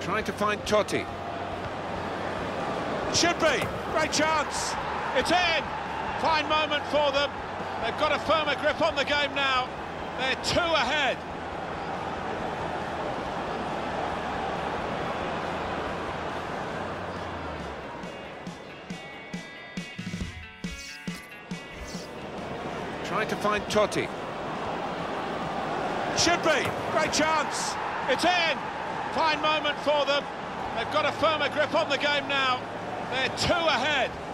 Trying to find Totti. Should be. Great chance. It's in. Fine moment for them. They've got a firmer grip on the game now. They're 2 ahead. Trying to find Totti. Should be. Great chance. It's in. Fine moment for them. They've got a firmer grip on the game now. They're 2 ahead.